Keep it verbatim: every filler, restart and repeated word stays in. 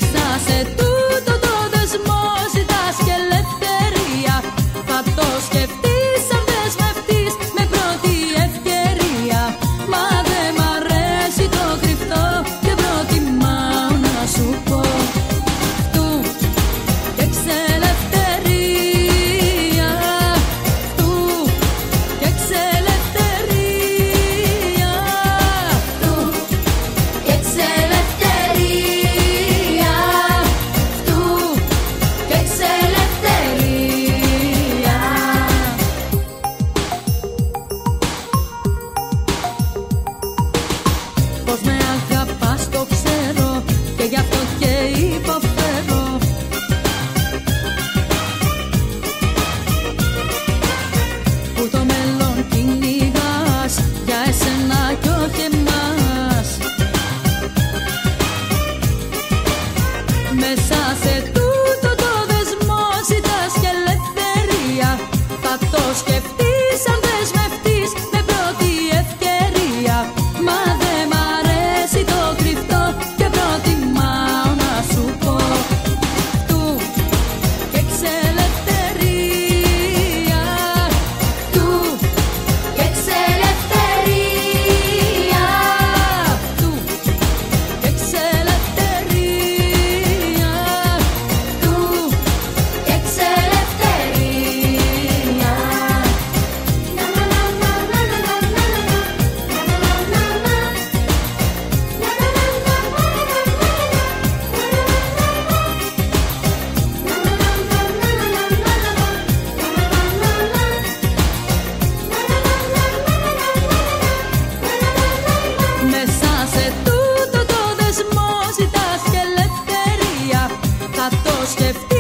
Πως με αγαπάς το ξέρω και γι' αυτό και υποφέρω. Που το μέλλον κυνηγάς για εσένα κι όχι εμάς. Μέσα σε τούτο το δεσμό ζητάς και ελευθερία. Θα το σκεφτείς αν δεσμευτείς με πρώτη ευκαιρία. Μα δεν μ' αρέσει το κρυφτό και προτιμάω να σου πω του και ξελευθερία. Του και ξελευθερία. Του και ξελευθερία. Του και ξελευθερία. Μέσα σε τούτο το δεσμό ζητάς και ελευθερία. Θα το σκεφτείς